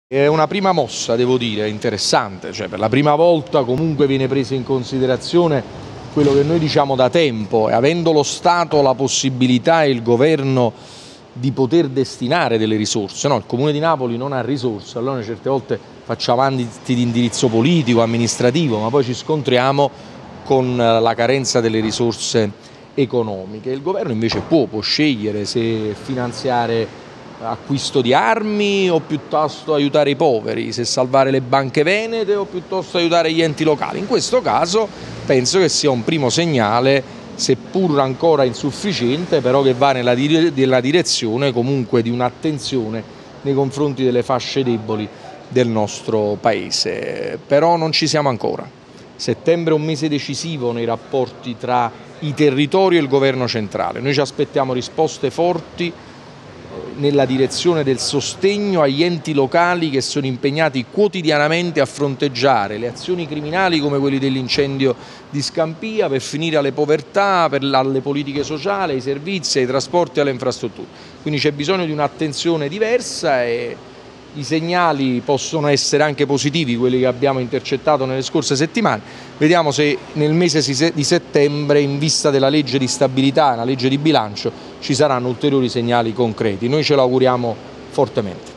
È una prima mossa, devo dire, interessante, cioè per la prima volta comunque viene preso in considerazione quello che noi diciamo da tempo, e avendo lo Stato la possibilità e il governo di poter destinare delle risorse, no? Il Comune di Napoli non ha risorse, allora certe volte facciamo atti di indirizzo politico, amministrativo, ma poi ci scontriamo con la carenza delle risorse economiche. Il governo invece può scegliere se finanziare acquisto di armi o piuttosto aiutare i poveri, se salvare le banche venete o piuttosto aiutare gli enti locali. In questo caso penso che sia un primo segnale, seppur ancora insufficiente, però che va nella direzione comunque di un'attenzione nei confronti delle fasce deboli del nostro Paese. Però non ci siamo ancora. Settembre è un mese decisivo nei rapporti tra i territori e il governo centrale. Noi ci aspettiamo risposte forti nella direzione del sostegno agli enti locali che sono impegnati quotidianamente a fronteggiare le azioni criminali come quelli dell'incendio di Scampia, per finire alle povertà, alle politiche sociali, ai servizi, ai trasporti e alle infrastrutture. Quindi c'è bisogno di un'attenzione diversa e i segnali possono essere anche positivi, quelli che abbiamo intercettato nelle scorse settimane. Vediamo se nel mese di settembre, in vista della legge di stabilità, la legge di bilancio, ci saranno ulteriori segnali concreti. Noi ce lo auguriamo fortemente.